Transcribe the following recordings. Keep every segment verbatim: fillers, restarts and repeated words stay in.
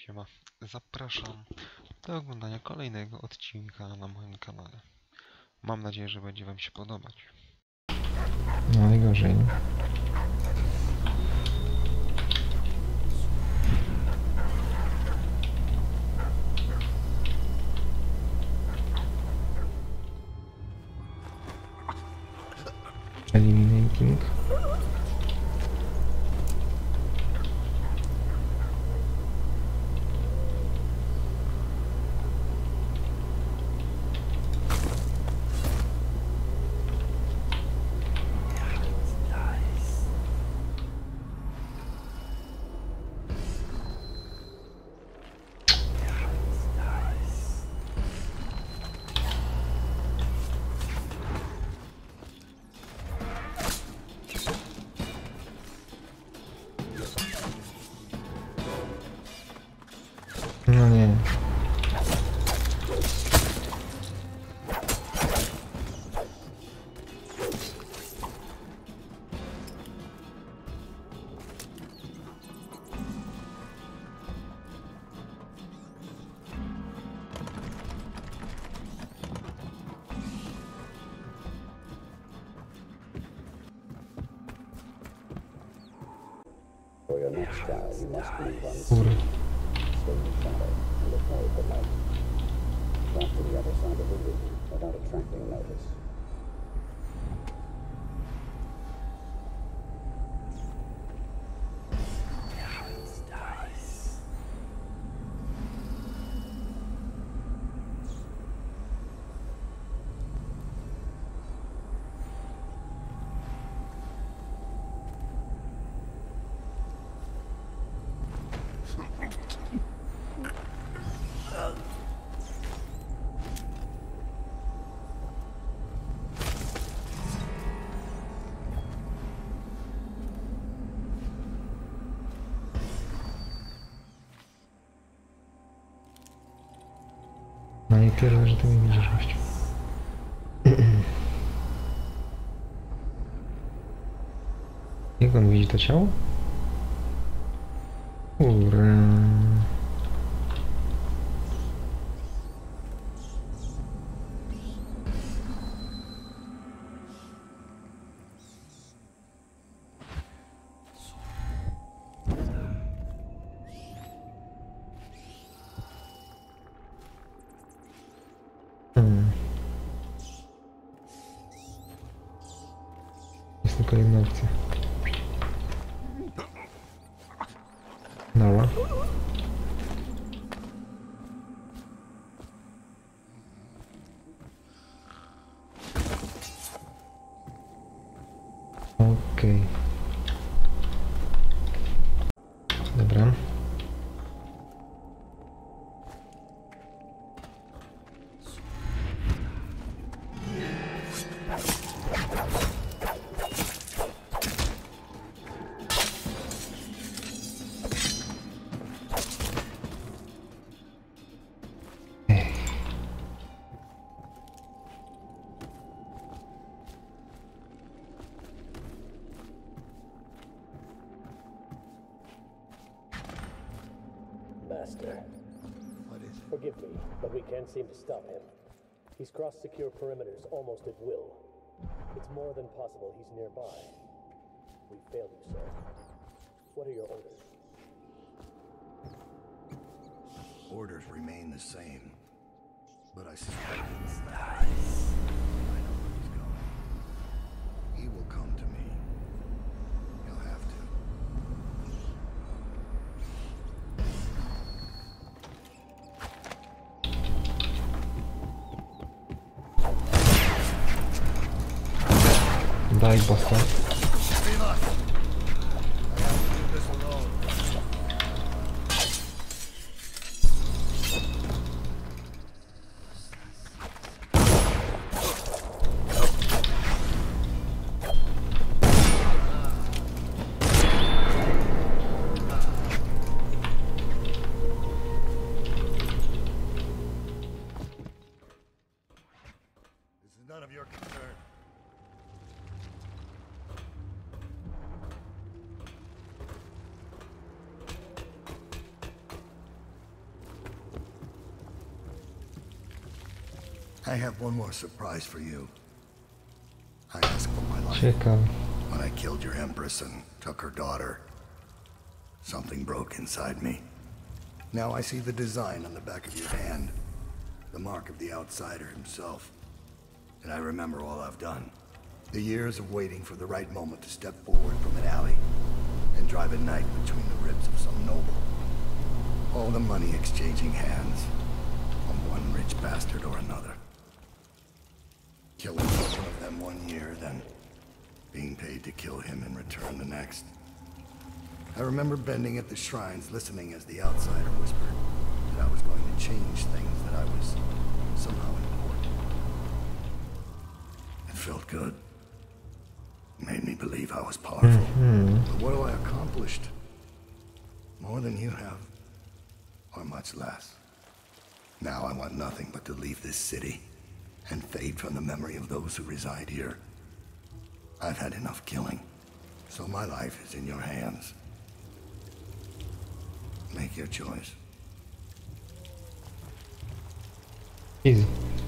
Siema, zapraszam do oglądania kolejnego odcinka na moim kanale. Mam nadzieję, że będzie wam się podobać. No najgorzej. Eliminating. No nie. For your next trial, you must move on. Kur... Stay in the shadow and avoid the light. Walk to the other side of the room without attracting notice. No i tyle, że ty mnie widzisz gościu. Jak on widzi to ciało? Kurę. Hmm. Jest tylko jedna opcja. Dobra. Okej. Dobra. Master. What is it? Forgive me, but we can't seem to stop him. He's crossed secure perimeters almost at will. It's more than possible he's nearby. We failed you, sir. What are your orders? Orders remain the same, but I suspect he's I know where he's going. He will come to me. He'll have to. Daj bossa. Leave us! I have to do this alone. This is none of your concern. I have one more surprise for you. I asked for my life Ciekawe. when I killed your empress and took her daughter. Something broke inside me. Now I see the design on the back of your hand. The mark of the outsider himself. And I remember all I've done. The years of waiting for the right moment to step forward from an alley and drive a knife between the ribs of some noble. All the money exchanging hands from one rich bastard or another. Killing one of them one year, then being paid to kill him in return the next. I remember bending at the shrines, listening as the outsider whispered that I was going to change things, that I was somehow important. It felt good. It made me believe I was powerful. Mhm. But what have I accomplished? More than you have, or much less. Now I want nothing but to leave this city and fade from the memory of those who reside here. I've had enough killing, so my life is in your hands. Make your choice. Easy.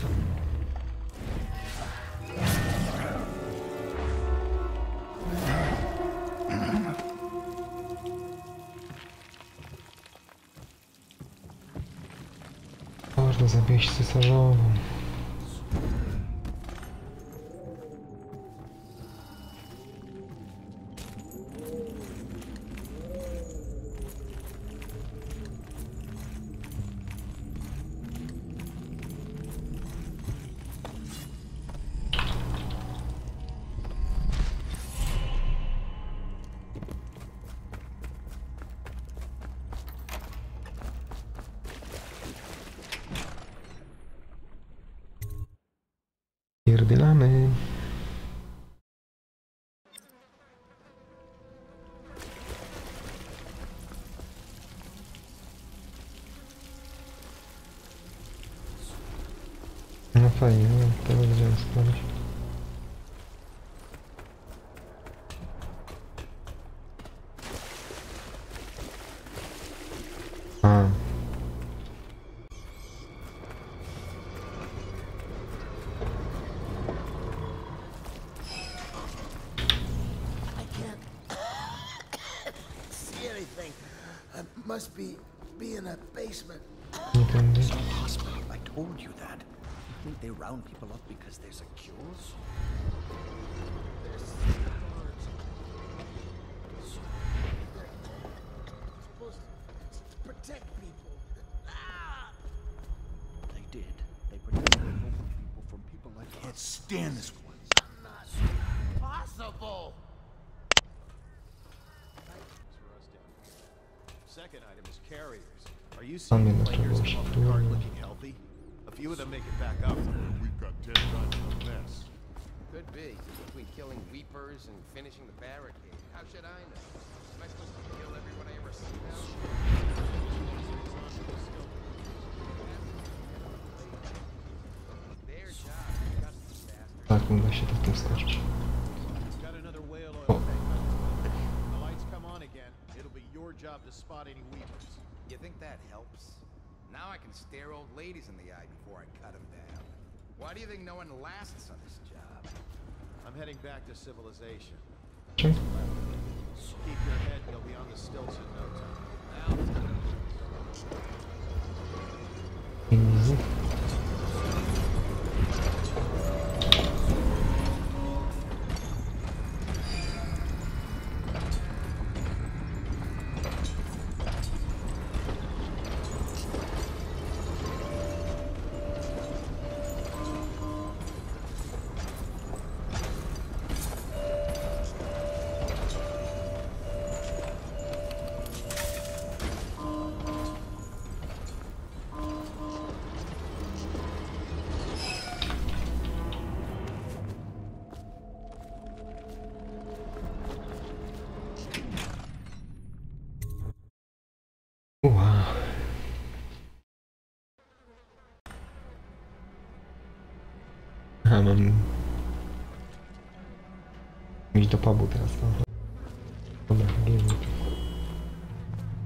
Można zabijać cesarzową. Pierdylamy. No fajnie, no tego będziemy sprawdzić. A. Must be be in a basement. Nie tędy. Hospital, I told you that. You think they round people up because they're secures? There's supposed to protect people. Ah! They did. They protected local people from people like us. Can't stand this place. Not possible. Second item is carriers. Are you Mamy seeing na players czegoś come off tu. the cart looking healthy? A few of them make it back up. We've got ten times the mess. Could be. Between killing Weepers and finishing the barricade. How should I know? Am I supposed to kill everyone I ever see now? Their job. Got these bastards. Tak, uda się tak wskoczyć. Got another whale Oh. oil tank. The lights come on again. It'll be your job to spot any Weepers. You think that helps? Now I can stare old ladies in the eye before I cut them down. Why do you think no one lasts on this job? I'm heading back to civilization. Czym? Keep your head, you'll be on the stilts in no time. Easy. Wow. A mam... iść do pubu teraz, no. Dobra, giernik.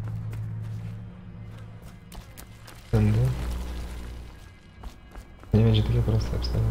Tędy. Nie będzie będzie takie proste wcale.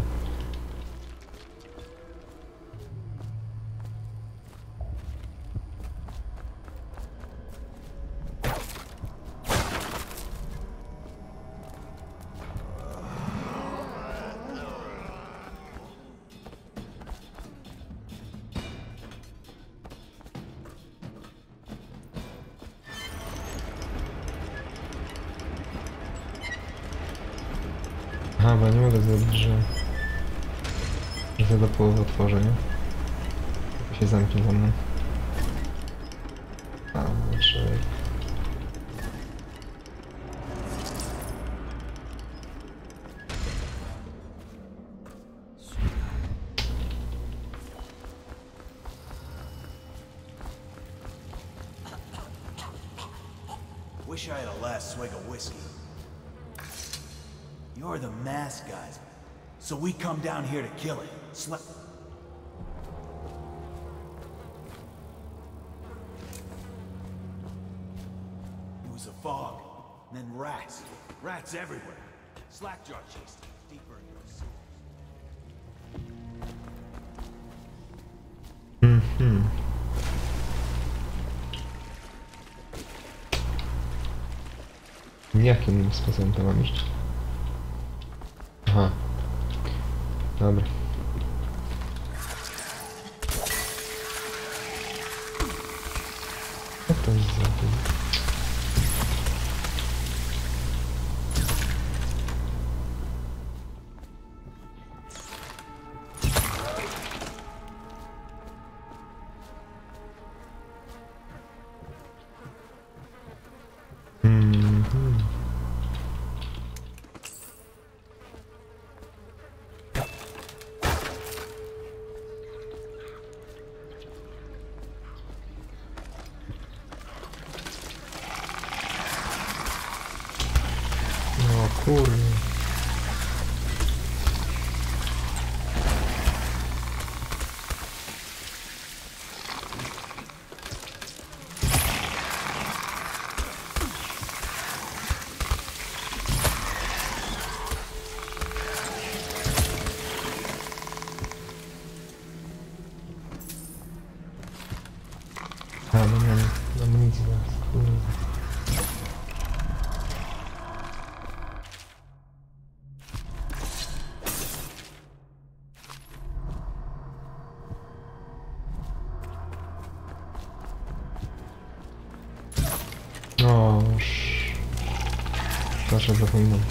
Aha, bo ja nie mogę zrobić, że... że to do połowy otworzę, nie? To się zamknie za mną. A, znaczy... Wish I had a last swig of whiskey. You're the mask guys, so we come down here to kill it. Sle- It was a fog, and then rats. Rats everywhere. Slackjaw chased them deeper into our souls. Mhm. Jakim sposobem to mam iść? Aha. Dobra. Jak to jest zrobił? Mhm. No kurde. A, no nie, no amunicji zaraz, kurde. O, sz... Proszę, zapominam.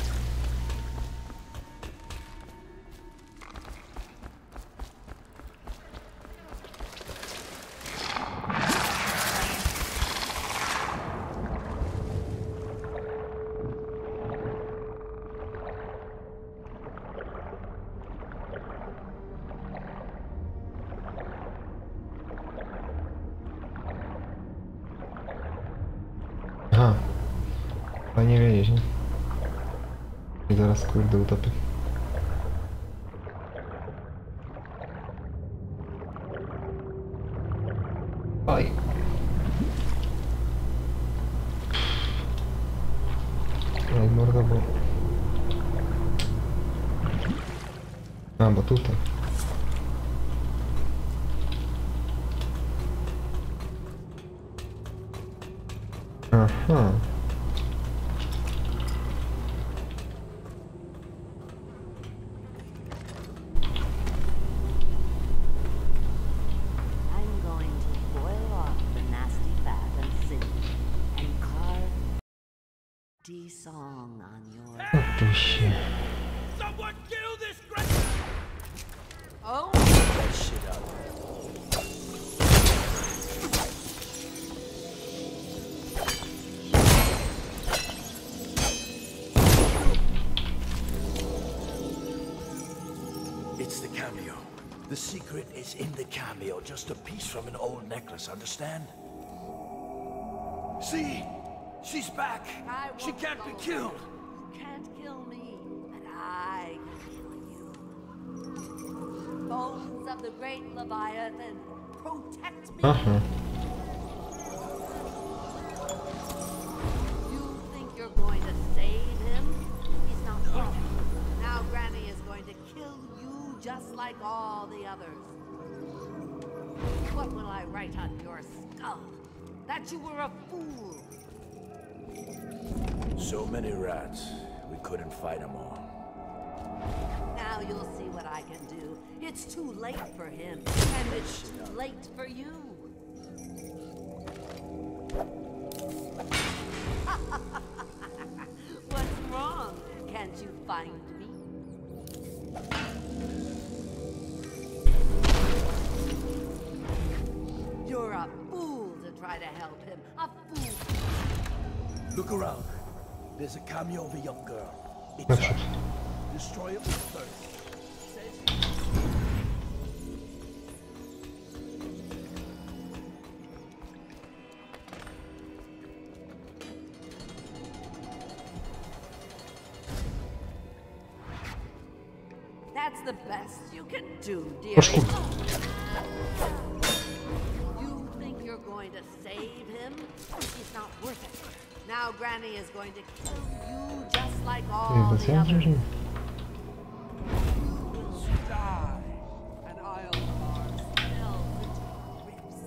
Aha. Fajnie wiedzieć, nie? I zaraz kurde utopię. Oj. Ej, morda, bo... A, bo tutaj. Aha. I'm going to boil off the nasty fat and sing and carve D song on your Otóż się. Someone kill this great... Oh That shit up. It's the cameo. The secret is in the cameo, just a piece from an old necklace, understand? See? She's back! I She won't can't be go. killed! You can't kill me, and I can kill you. Bones of the great Leviathan, protect me. Aha. You think you're going to save him? He's not worth it. Now Granny is going like all the others. What will I write on your skull? That you were a fool. So many rats, we couldn't fight them all. Now you'll see what I can do. It's too late for him, and it's too late for you. What's wrong? Can't you find me? You're a fool to try to help him. A fool. Look around. There's a cameo of a young girl. It's Naprzód. her. Destroy it with thirst. That's the best you can do, dear. Oż kurde. You think you're going to save him? He's not worth it. Now Granny is going to kill you just like all Chyba the co? others. Że- Die, and I'll carve spells into your ribs.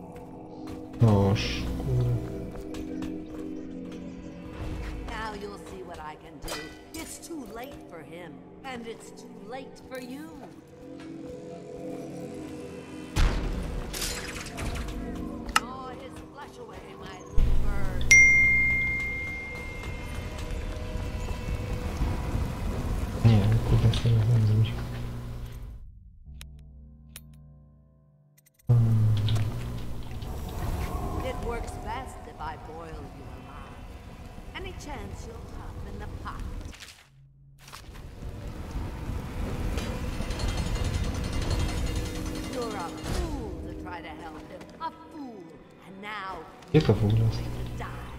Oż kurde. Now you'll see what I can do. It's too late for him, and it's too late for you. Gnaw his flesh away, my little bird. Nie, kurde, co ja mam zrobić? It works best if I boil you alive. Any chance you'll have in the pot. You're a fool to try to help him. A fool. And now Gdzie to w ogóle jest? to die.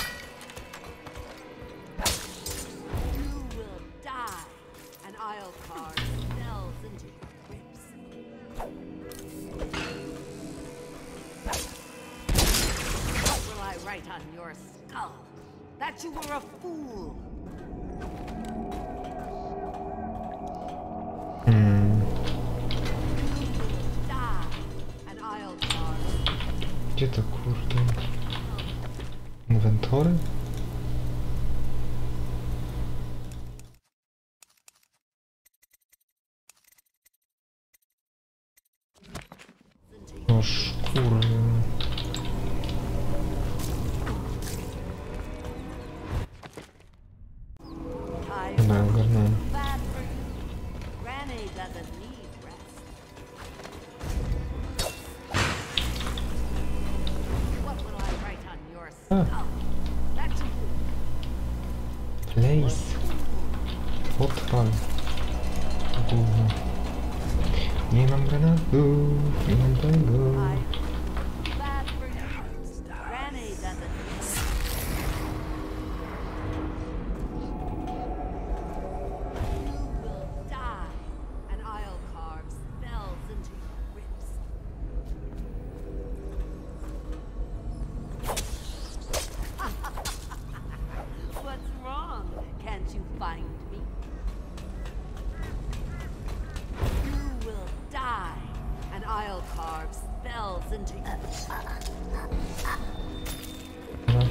You will die. And I'll carve spells into your ribs. What will I write on your skull? That you were a fool. Hmm. You will die. And I'll carve. Gdzie to kurde? Inwentory? Oż kurde. Time Dobra, ogarnąłem. bad for you. Granny doesn't need rest. What will I write on your skull? That you Place. Odpal. Gówno. Nie mam granatu. Nie mam tego. I bad for you. Granny doesn't need rest. You will die, and I'll carve spells into your ribs. What's wrong? Can't you find me? You will die, and I'll carve spells into your No.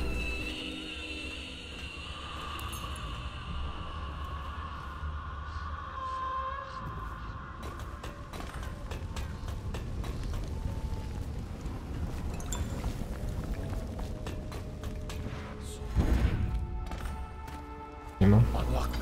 Nie ma. Unlock me.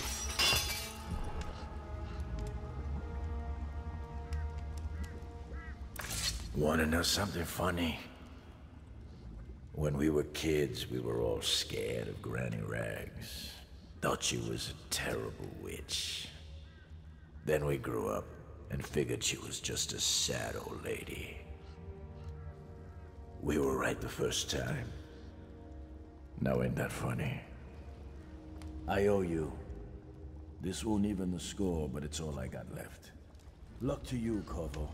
Wanna know something funny? When we were kids, we were all scared of Granny Rags. Thought she was a terrible witch. Then we grew up and figured she was just a sad old lady. We were right the first time. Now ain't that funny? I owe you. This won't even the score, but it's all I got left. Luck to you, Corvo.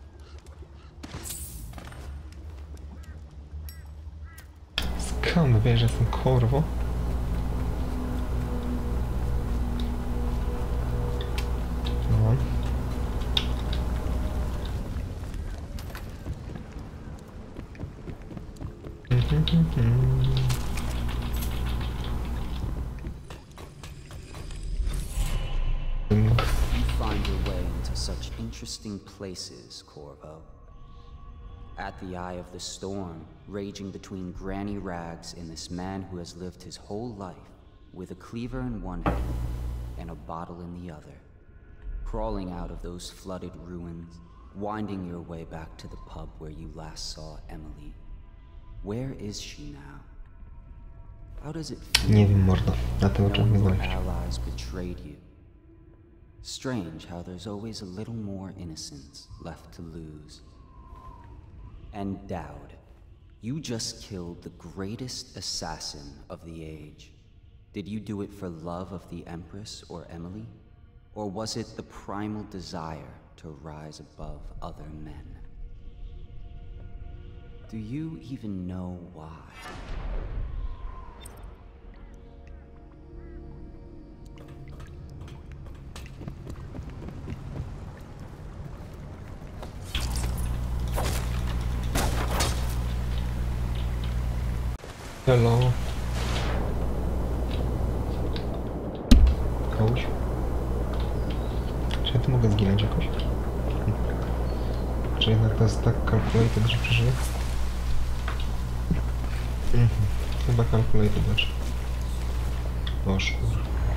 Skąd wiesz, że jestem korwo? No. find your way into such interesting places, Corvo? At the eye of the storm, raging between Granny Rags and this man who has lived his whole life with a cleaver in one hand and a bottle in the other. Crawling out of those flooded ruins, winding your way back to the pub where you last saw Emily. Where is she now? How does it feel? Nie wiem, mordo. Na te oczach nie Your dojść. allies betrayed you. Strange how there's always a little more innocence left to lose. And Dowd, you just killed the greatest assassin of the age. Did you do it for love of the Empress or Emily? Or was it the primal desire to rise above other men? Do you even know why? Hello. Kołś. Czy ja tu mogę zginąć jakoś? Czy jednak to jest tak calculated, że przeżyję? Mhm. Chyba calculated znaczy. O szkur.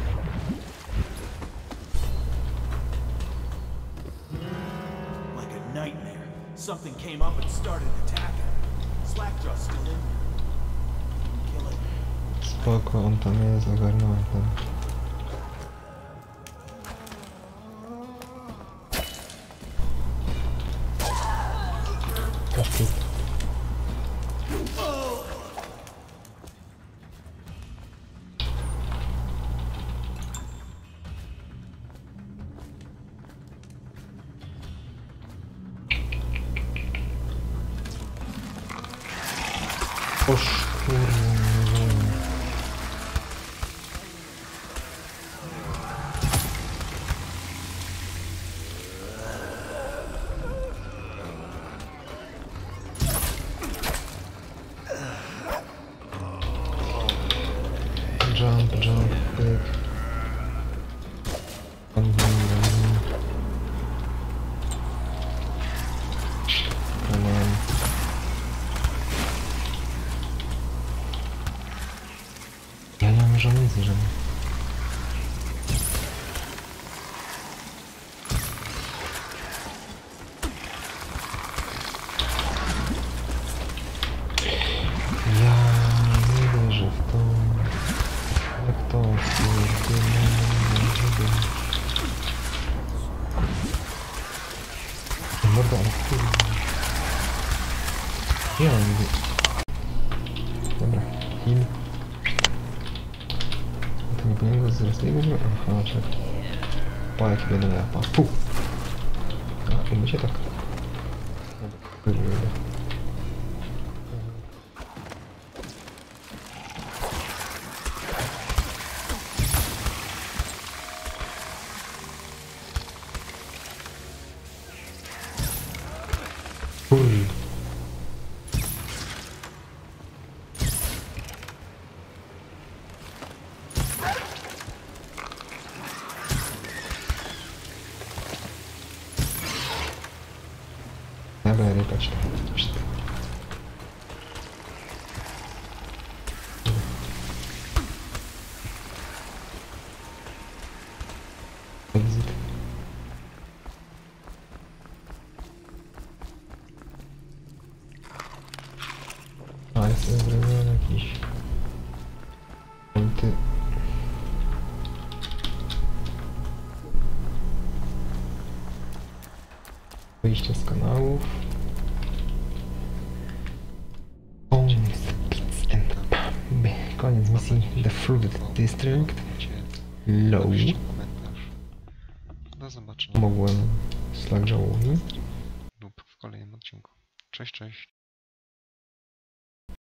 Like a nightmare, something came up and started attacking. Slackjaw's still in there. Kill it. Spoko, on tam jest, ogarnąłem tam. O szkurwa. Jump, jump, pyk. Come on. Ja nie mam żadnej żadnej. Ja nie wierzę w to. Jak to kurde, morda, ale kurde. Ja nie wiem. Dobra, heal. To nie powinien go zaraz tego zrobić? Aha, czekaj. O, jaki będę miał pas. Puh! A, i my się tak. Kurde. Kurde. Dobra, rybać to. Exit. A, jest zrobiony jakiś... Ty... Wyjście z kanałów. Koniec misji. The Fruited District. Low. Do zobaczenia. Mogłem Slackjawowi. Lub w kolejnym odcinku. Cześć, cześć.